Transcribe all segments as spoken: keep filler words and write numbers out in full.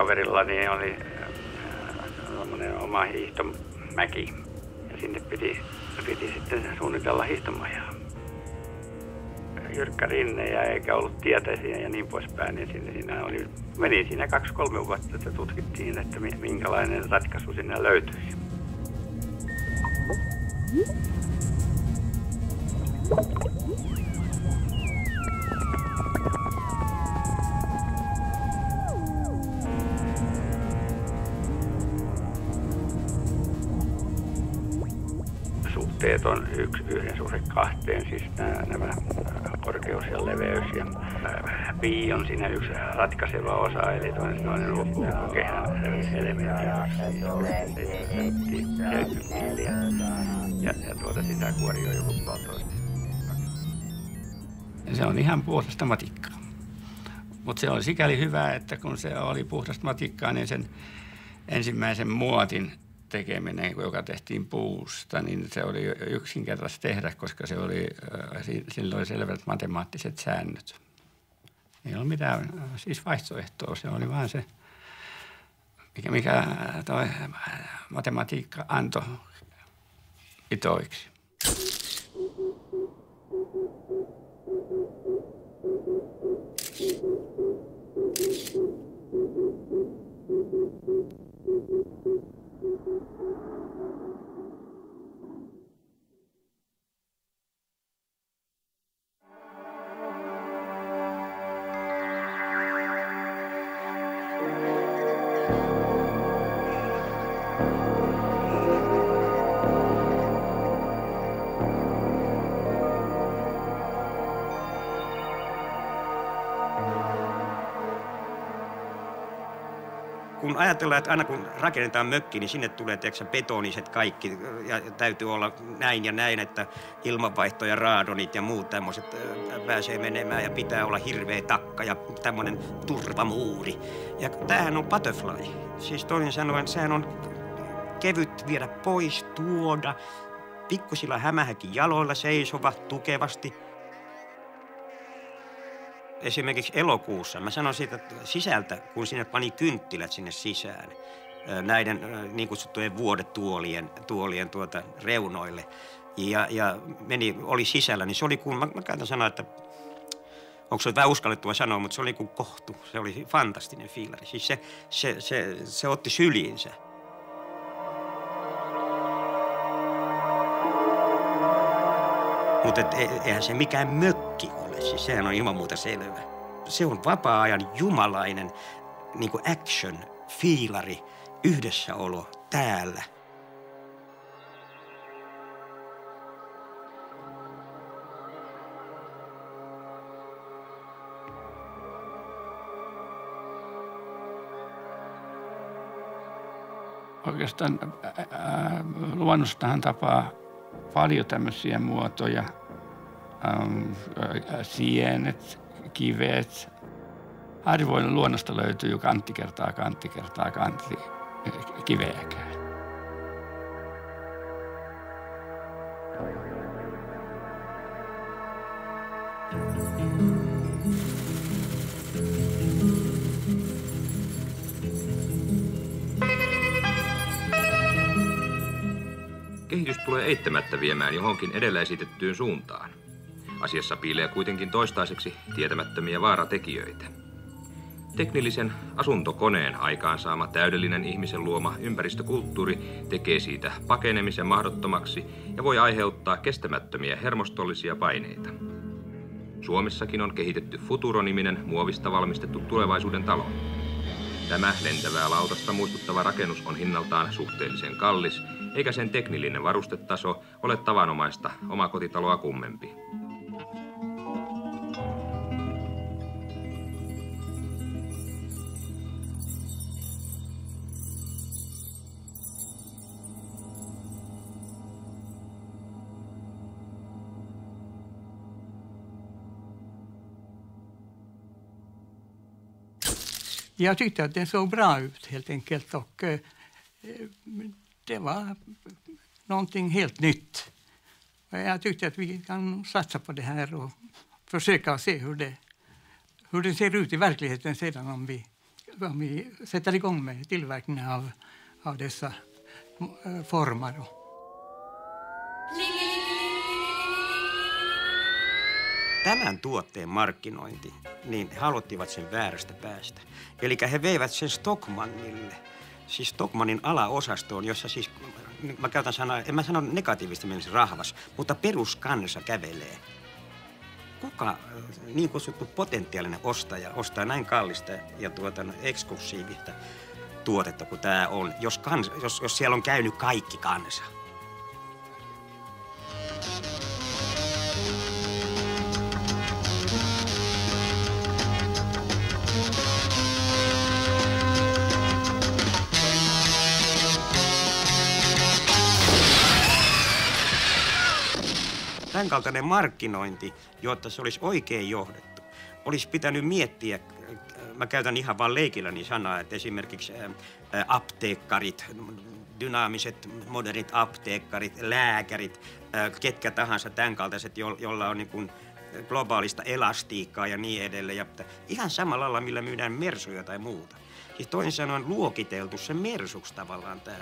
kaverillani oli äh, oma hiihtomäki ja sinne piti, piti sitten suunnitella hiihtomajaa. Jyrkkä rinne ja eikä ollut tietä siinä ja niin poispäin. Niin siinä, siinä oli, meni siinä kaksi kolme vuotta, että tutkittiin, että minkälainen ratkaisu sinne löytyisi. Suhteet on yksi, yhden suhde kahteen, siis nämä, nämä korkeus ja leveys ja pi on siinä yksi ratkaiseva osa, eli toinen ulkokehän elementti, ja, ja tuota sitä kuorioi joku puolitoista. Se on ihan puhdasta matikkaa, mutta se oli sikäli hyvä, että kun se oli puhdasta matikkaa, niin sen ensimmäisen muotin tekeminen, joka tehtiin puusta, niin se oli yksinkertaista tehdä, koska se oli, sillä oli selvät matemaattiset säännöt. Ei ollut mitään siis vaihtoehtoa, se oli vaan se, mikä, mikä toi matematiikka antoi itoiksi. Kun ajatellaan, että aina kun rakennetaan mökki, niin sinne tulee tiedätkö, betoniset kaikki ja täytyy olla näin ja näin, että ilmanvaihto ja raadonit ja muut tämmöiset pääsee menemään ja pitää olla hirveä takka ja tämmöinen turvamuuri. Ja tämähän on butterfly. Siis toisin sanoen, sehän on kevyt viedä pois, tuoda, pikkusilla hämähäkin jaloilla seisova tukevasti. Esimerkiksi elokuussa, mä sanon siitä sisältä, kun sinne pani kynttilät sinne sisään, näiden niin kutsuttujen vuodetuolien tuolien tuota reunoille, ja, ja meni, oli sisällä, niin se oli kuin, mä, mä käytän sanoa, että onko se vähän uskallettua sanoa, mutta se oli kuin kohtu, se oli fantastinen fiilari, siis se, se, se, se otti syliinsä. Mutta eihän se mikään mökki ole, siis sehän on ilman muuta selvä. Se on vapaa-ajan jumalainen niin kuin action, fiilari, yhdessäolo täällä. Oikeastaan ää, luonnostahan tapaa paljon tämmöisiä muotoja, ähm, sienet, kivet. Harvoin luonnosta löytyy kantti kertaa kantti kertaa kantti kiveäkään. Kehitys tulee eittämättä viemään johonkin edellä esitettyyn suuntaan. Asiassa piilee kuitenkin toistaiseksi tietämättömiä vaaratekijöitä. Teknillisen asuntokoneen aikaansaama täydellinen ihmisen luoma ympäristökulttuuri tekee siitä pakenemisen mahdottomaksi ja voi aiheuttaa kestämättömiä hermostollisia paineita. Suomessakin on kehitetty Futuro-niminen muovista valmistettu tulevaisuuden talo. Tämä lentävää lautasta muistuttava rakennus on hinnaltaan suhteellisen kallis, eikä sen teknillinen varustetaso ole tavanomaista omakotitaloa kummempi. Jag tyckte att den såg bra ut helt enkelt och eh, det var någonting helt nytt. Och jag tyckte att vi kan satsa på det här och försöka se hur det, hur det ser ut i verkligheten sedan om vi om vi sätter igång med tillverkningen av, av dessa formar. Tämän tuotteen markkinointi, niin he aloittivat sen väärästä päästä. Eli he veivät sen Stockmannille, siis Stockmannin alaosastoon, jossa siis, mä käytän sanaa, en mä sano negatiivisesti mielessä rahvas, mutta peruskansa kävelee. Kuka niin kutsuttu potentiaalinen ostaja ostaa näin kallista ja tuota, eksklusiivista tuotetta kuin tämä on, jos, kans, jos, jos siellä on käynyt kaikki kansa? Tämän kaltainen markkinointi, jotta se olisi oikein johdettu, olisi pitänyt miettiä, mä käytän ihan vaan leikilläni sanaa, että esimerkiksi apteekkarit, dynaamiset, modernit apteekkarit, lääkärit, ketkä tahansa tämän kaltaiset, joilla on niin kuin globaalista elastiikkaa ja niin edelleen. Ja ihan samalla lailla, millä myydään mersuja tai muuta. Siis toisin sanoen luokiteltu se mersuksi tavallaan täällä.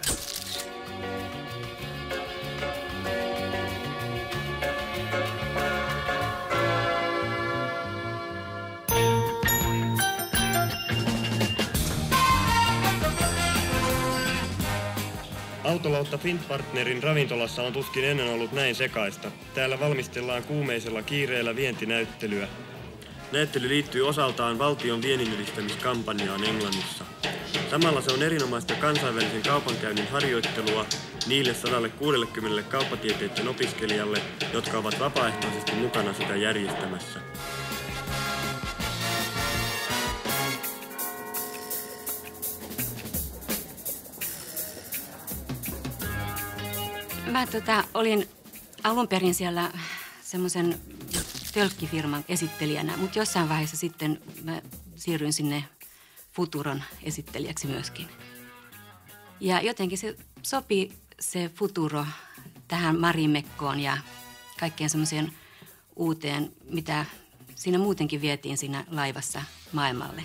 Autolautta Fint-partnerin ravintolassa on tuskin ennen ollut näin sekaista. Täällä valmistellaan kuumeisella kiireellä vientinäyttelyä. Näyttely liittyy osaltaan valtion vienninedistämiskampanjaan Englannissa. Samalla se on erinomaista kansainvälisen kaupankäynnin harjoittelua niille sata kuusikymmentä kauppatieteiden opiskelijalle, jotka ovat vapaaehtoisesti mukana sitä järjestämässä. Mä tota, olin alun perin siellä semmoisen tölkkifirman esittelijänä, mutta jossain vaiheessa sitten mä siirryin sinne Futuron esittelijäksi myöskin. Ja jotenkin se sopi se Futuro tähän Marimekkoon ja kaikkeen semmoiseen uuteen, mitä siinä muutenkin vietiin siinä laivassa maailmalle.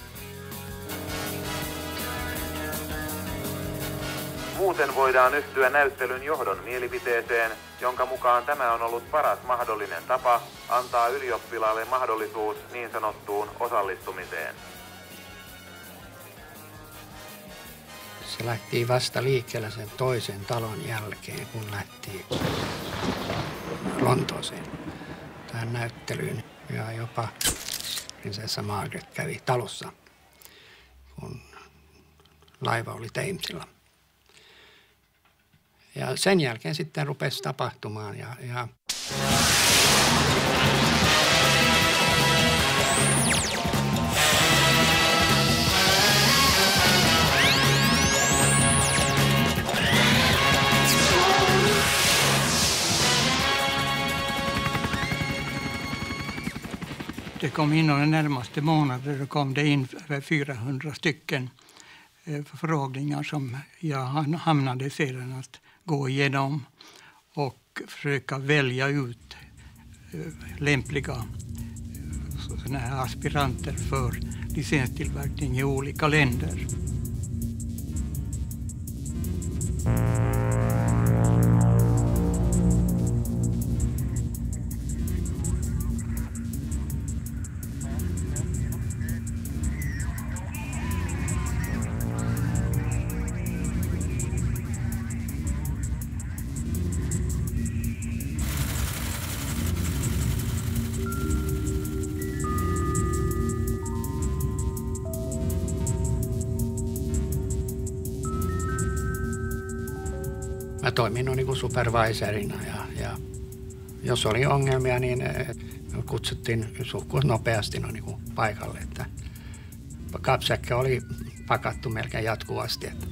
Muuten voidaan yhtyä näyttelyn johdon mielipiteeseen, jonka mukaan tämä on ollut paras mahdollinen tapa antaa ylioppilaalle mahdollisuus niin sanottuun osallistumiseen. Se lähti vasta liikkeelle sen toisen talon jälkeen, kun lähti Lontooseen tähän näyttelyyn. Ja jopa prinsessa Margaret kävi talossa, kun laiva oli Thamesilla. Ja sen jälkeen sitten rupesi tapahtumaan ja, ja det kom in de närmaste månader kom det in fyrahundra stycken förfrågningar som jag hamnade sedan att gå igenom och försöka välja ut lämpliga såna här aspiranter för licenstillverkning i olika länder. mä toimin no, niin kuin supervisorina ja, ja jos oli ongelmia, niin kutsuttiin suhkuun nopeasti no, niin kuin paikalle. Että kapsäkkä oli pakattu melkein jatkuvasti. Että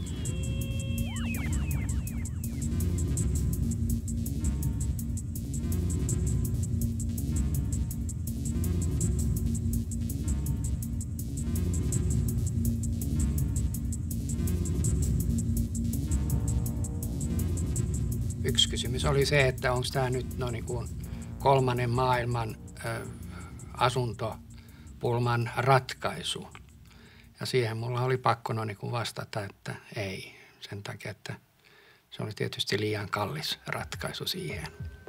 yksi kysymys oli se, että onko tämä nyt no, niin kuin kolmannen maailman ö, asuntopulman ratkaisu. Ja siihen mulla oli pakko no niin kuin vastata, että ei. Sen takia, että se oli tietysti liian kallis ratkaisu siihen.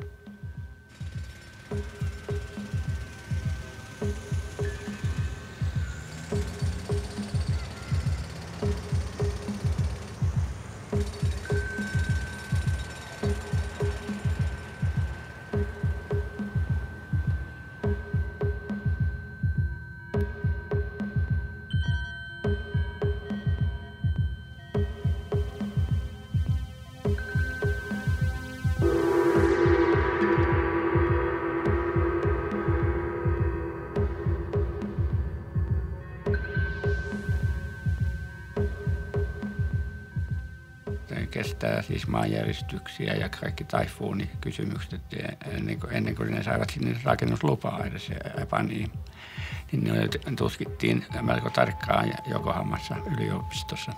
Kestää siis maanjäristyksiä ja kaikki taifuunikysymykset ennen kuin, ennen kuin ne saivat sinne rakennuslupaa edes Japaniin. Niin ne tutkittiin melko tarkkaan Jokohamassa yliopistossa.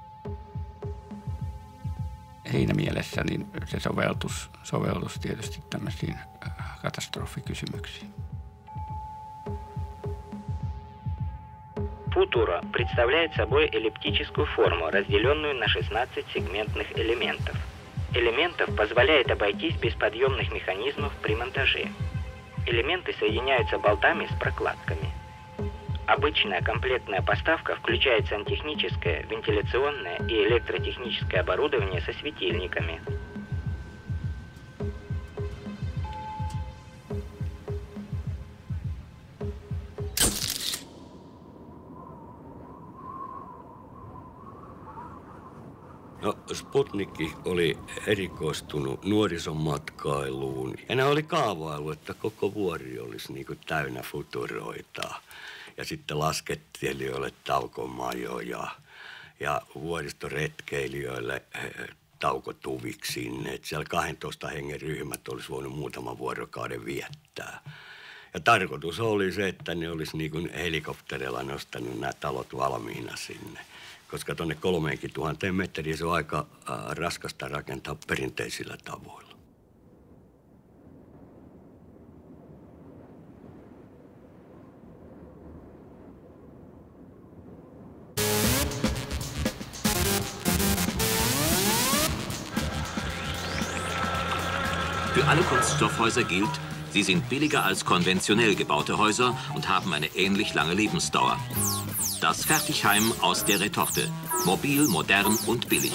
Siinä mielessä niin se soveltus, soveltus tietysti tämmöisiin katastrofikysymyksiin. Futuro представляет собой эллиптическую форму, разделенную на шестнадцать сегментных элементов. Элементов позволяет обойтись без подъемных механизмов при монтаже. Элементы соединяются болтами с прокладками. Обычная комплектная поставка включает сантехническое, вентиляционное и электротехническое оборудование со светильниками. No, Sputnik oli erikoistunut nuorison matkailuun. Ja ne oli kaavailu, että koko vuori olisi niin kuin täynnä futuroita. Ja sitten laskettielijoille taukomajoja ja vuoristoretkeilijöille taukotuviksi sinne. Että siellä kahdentoista hengen ryhmät olisi voinut muutaman vuorokauden viettää. Ja tarkoitus oli se, että ne olisi niin kuin helikopterilla nostanut nämä talot valmiina sinne. Koska tuonne kolmeenkin tuhanteen metriin se on aika äh, raskasta rakentaa perinteisillä tavoilla. Für alle Kunststoffhäuser gilt, sie sind billiger als konventionell gebaute Häuser und haben eine ähnlich lange Lebensdauer. Das Fertigheim aus der Retorte. Mobil, modern und billig.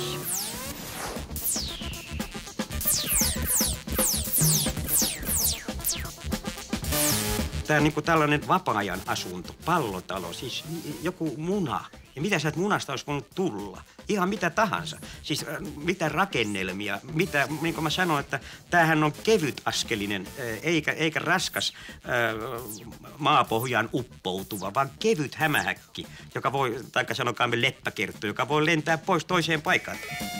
Tämä on niin kuin tällainen vapaa-ajan asunto, pallotalo, siis joku muna. Ja mitä sieltä munasta olisi voinut tulla? Ihan mitä tahansa. Siis äh, mitä rakennelmia, mitä, niin kuin mä sanoin, että tämähän on kevytaskelinen, äh, eikä, eikä raskas äh, maapohjaan uppoutuva, vaan kevyt hämähäkki, joka voi, taikka sanokaamme leppäkerttu, joka voi lentää pois toiseen paikkaan.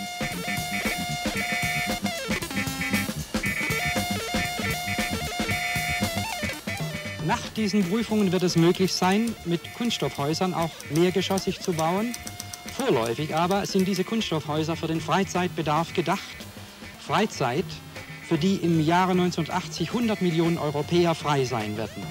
Nach diesen Prüfungen wird es möglich sein, mit Kunststoffhäusern auch mehrgeschossig zu bauen. Vorläufig aber sind diese Kunststoffhäuser für den Freizeitbedarf gedacht. Freizeit, für die im Jahre neunzehnhundertachtzig hundert Millionen Europäer frei sein werden.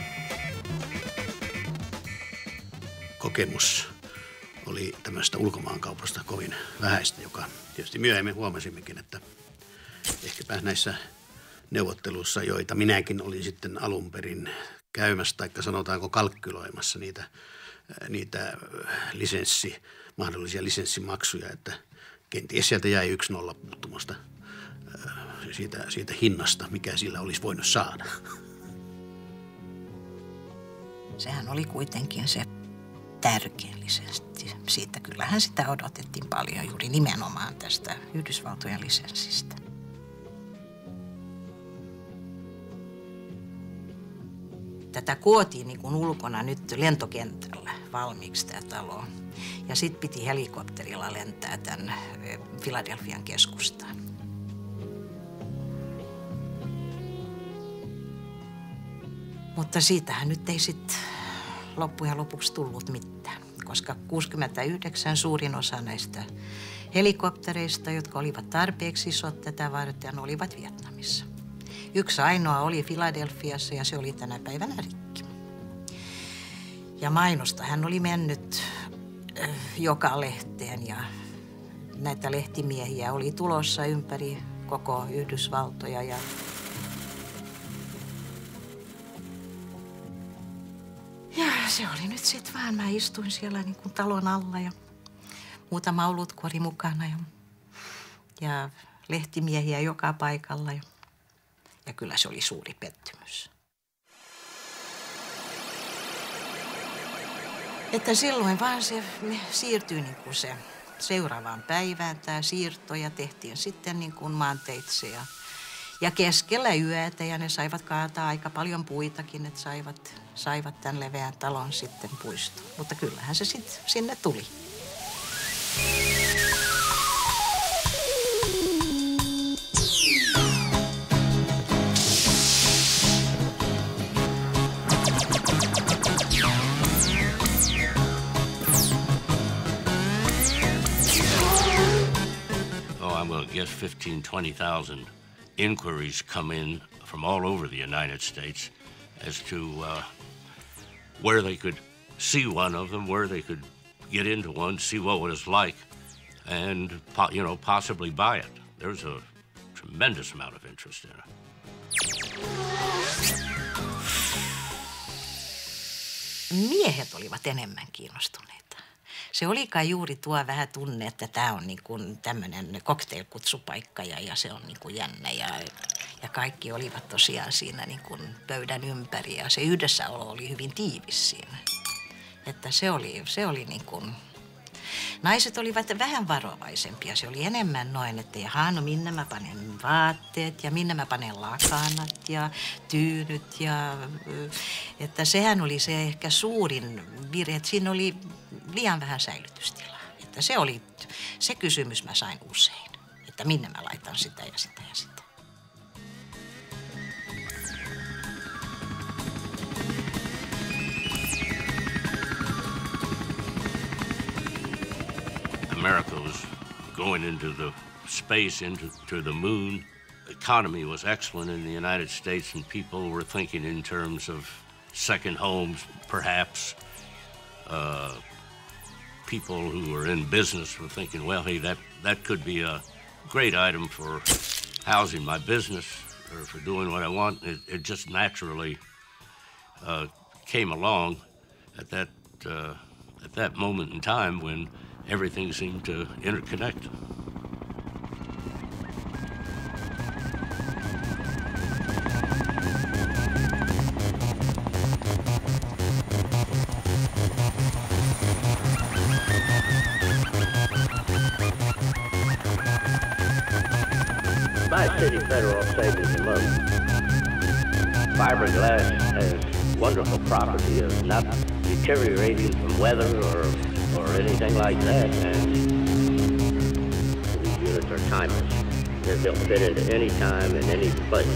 Kokemus oli tämmöistä ulkomaankaupasta kovin vähäistä, joka tietysti myöhemmin huomasimmekin, että ehkäpä näissä neuvotteluissa, joita minäkin olin sitten alun perin käymässä, tai sanotaanko kalkyloimassa niitä, niitä lisenssi, mahdollisia lisenssimaksuja, että kenties sieltä jäi yksi nolla puuttumasta siitä, siitä hinnasta, mikä sillä olisi voinut saada. Sehän oli kuitenkin se tärkeellisesti. Siitä kyllähän sitä odotettiin paljon juuri nimenomaan tästä Yhdysvaltojen lisenssistä. Tätä kuotiin niin kuin ulkona nyt lentokentällä valmiiksi tämä talo. Ja sitten piti helikopterilla lentää tämän Filadelfian keskustaan. Mutta siitähän nyt ei sitten loppujen lopuksi tullut mitään, koska kuusikymmentäyhdeksän suurin osa näistä helikoptereista, jotka olivat tarpeeksi isot tätä varten, olivat Vietnamissa. Yksi ainoa oli Filadelfiassa ja se oli tänä päivänä rikki. Ja mainosta hän oli mennyt joka lehteen ja näitä lehtimiehiä oli tulossa ympäri koko Yhdysvaltoja. Ja Ja se oli nyt sitten vaan. Mä istuin siellä niin kuin talon alla ja muutama olutkuori mukana ja, ja lehtimiehiä joka paikalla. Ja, ja kyllä se oli suuri pettymys. Että silloin vaan se siirtyi niin kuin se seuraavaan päivään tämä siirto ja tehtiin sitten niin kuin maanteitse ja, ja keskellä yötä ja ne saivat kaataa aika paljon puitakin, että saivat, saivat tämän leveän talon sitten puistoon. Mutta kyllähän se sitten sinne tuli. I guess fifteen, twenty thousand inquiries come in from all over the United States as to uh, where they could see one of them, where they could get into one, see what it was like, and you know, possibly buy it. There's a tremendous amount of interest in it. Miehet olivat enemmän kiinnostuneita. Se oli kai juuri tuo vähän tunne, että tämä on niin kuin tämmöinen cocktailkutsupaikka ja, ja se on niin kuin jännä. Ja, ja kaikki olivat tosiaan siinä niin kuin pöydän ympäri ja se yhdessäolo oli hyvin tiivis siinä. Että se oli, se oli niin kuin... Naiset olivat vähän varovaisempia. Se oli enemmän noin, että jaha, no minne mä panen vaatteet ja minne mä panen lakanat ja tyynyt. Ja, että sehän oli se ehkä suurin virhe, että siinä oli liian vähän säilytystilaa. Että se oli se kysymys mä sain usein, että minne mä laitan sitä ja sitä ja sitä. America was going into the space, into to the moon. The economy was excellent in the United States, and people were thinking in terms of second homes, perhaps. Uh, people who were in business were thinking, well, hey, that, that could be a great item for housing my business or for doing what I want. It, it just naturally uh, came along at that, uh, at that moment in time when everything seemed to interconnect. My city federal savings and loans. Fiberglass has wonderful property of not deteriorating from weather or or anything like that, and these units are timeless. They'll fit into any time and any place.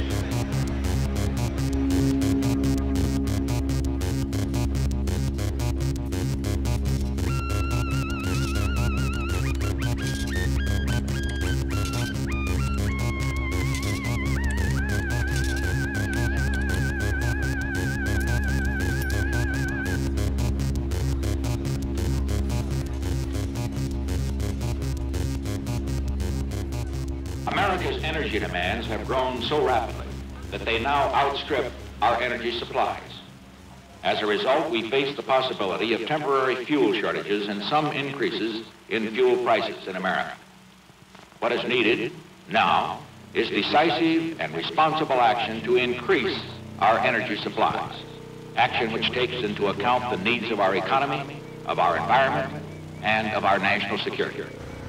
America's energy demands have grown so rapidly that they now outstrip our energy supplies. As a result, we face the possibility of temporary fuel shortages and some increases in fuel prices in America. What is needed now is decisive and responsible action to increase our energy supplies. Action which takes into account the needs of our economy, of our environment, and of our national security.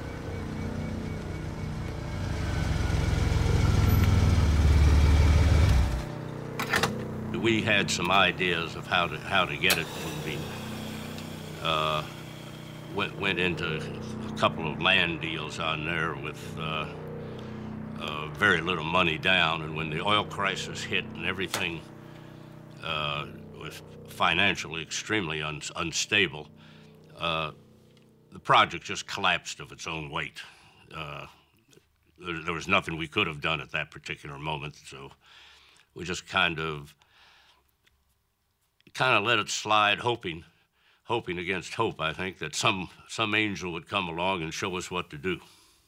We had some ideas of how to how to get it moving. Uh, went went into a couple of land deals on there with uh, uh, very little money down, and when the oil crisis hit and everything uh, was financially extremely un unstable, uh, the project just collapsed of its own weight. Uh, there, there was nothing we could have done at that particular moment, so we just kind of kind of let it slide, hoping hoping against hope, I think, that some, some angel would come along and show us what to do.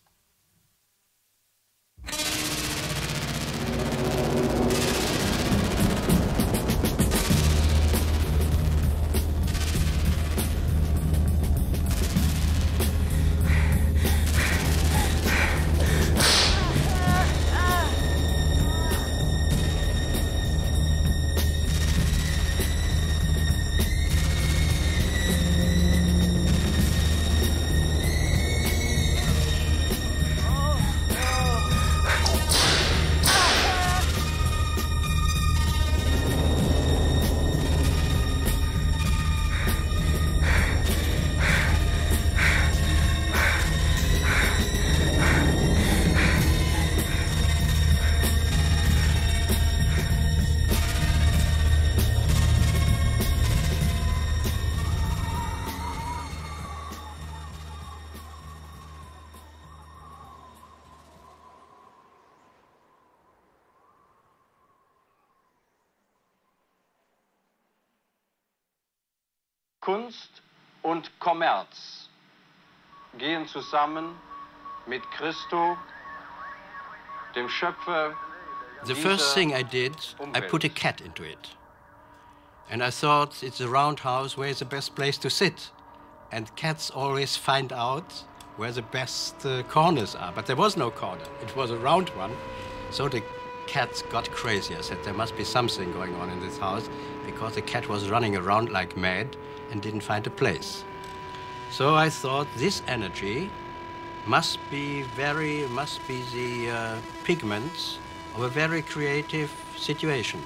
Kunst und Kommerz gehen zusammen mit Christo, dem Schöpfer. The first thing I did, I put a cat into it. And I thought, it's a round house, where is the best place to sit? And cats always find out where the best uh, corners are. But there was no corner. It was a round one. So the cats got crazy. I said, there must be something going on in this house, because the cat was running around like mad and didn't find a place. So I thought this energy must be very, must be the uh, pigments of a very creative situation.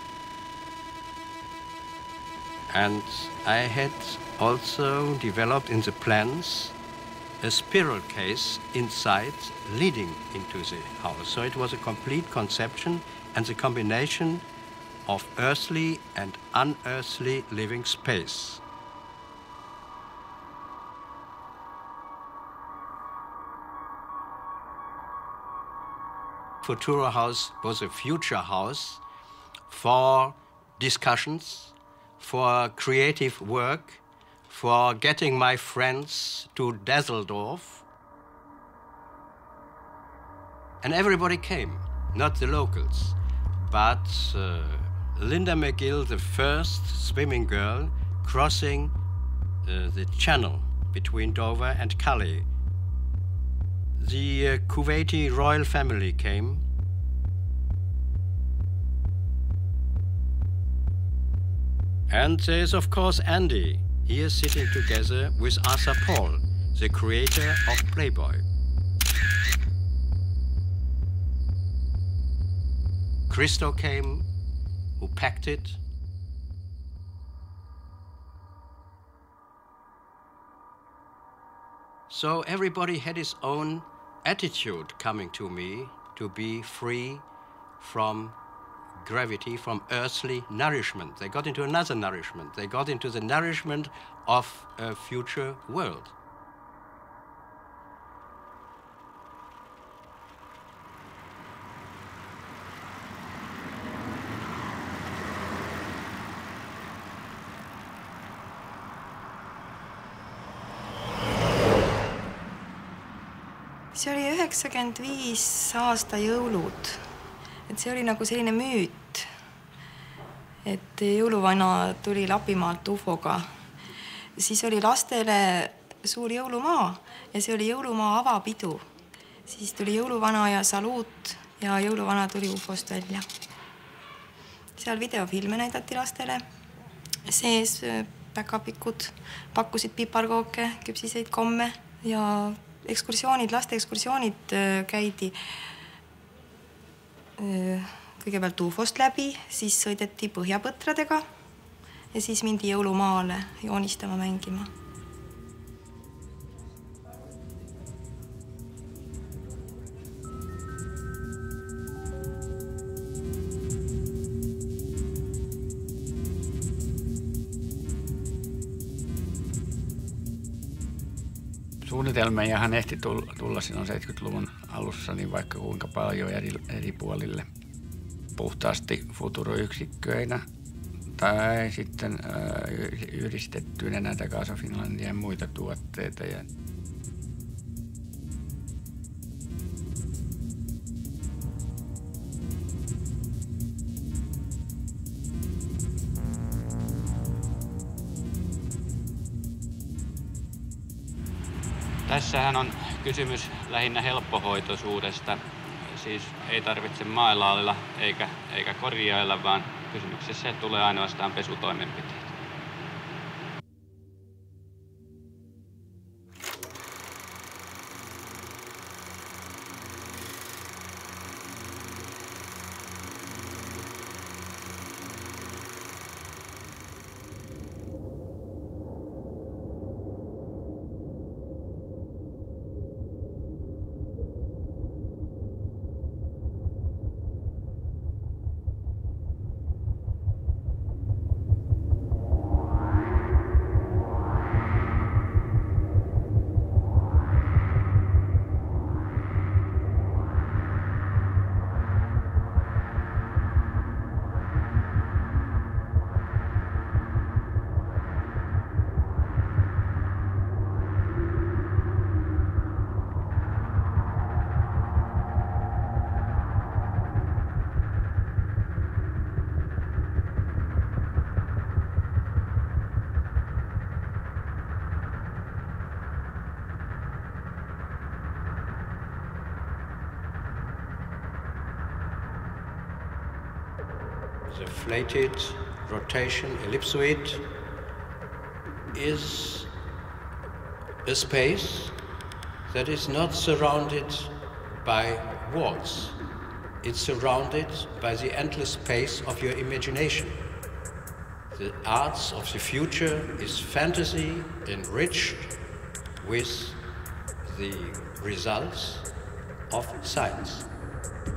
And I had also developed in the plans a spiral case inside leading into the house. So it was a complete conception and the combination of earthly and unearthly living space. Futuro House was a future house for discussions, for creative work, for getting my friends to Düsseldorf. And everybody came, not the locals, but uh, Linda McGill, the first swimming girl, crossing uh, the channel between Dover and Calais. The uh, Kuwaiti royal family came. And there is, of course, Andy. He is sitting together with Arthur Paul, the creator of Playboy. Christo came, who packed it. So everybody had his own attitude coming to me to be free from gravity, from earthly nourishment. They got into another nourishment. They got into the nourishment of a future world. See oli üheksakümmend viis aasta jõulud. Et see oli nagu selline müüt, et jõuluvana tuli Lapimaalt ufoga. Siis oli lastele suur jõulumaa ja see oli jõulumaa avapidu. Siis tuli jõuluvana ja saluut ja jõuluvana tuli ufost välja. Seal videofilme näidati lastele. Sees päkapikud pakkusid piparkooke, küpsiseid komme ja ekskursioonid, laste ekskursioonid käidi kõigepealt ufost läbi, siis sõideti põhjapõtradega ja siis mindi jõulumaale joonistama, mängima. Suunnitelmiahan ehti tulla silloin seitsemänkymmentäluvun alussa niin vaikka kuinka paljon eri, eri puolille puhtaasti futuroyksikköinä tai sitten yhdistettyinä näitä Gas of Finlandia ja muita tuotteita. Ja tässähän on kysymys lähinnä helppohoitoisuudesta. Siis ei tarvitse maalailla eikä, eikä korjailla, vaan kysymyksessä tulee ainoastaan pesutoimenpiteet. The flated rotation ellipsoid is a space that is not surrounded by walls. It's surrounded by the endless space of your imagination. The arts of the future is fantasy enriched with the results of science.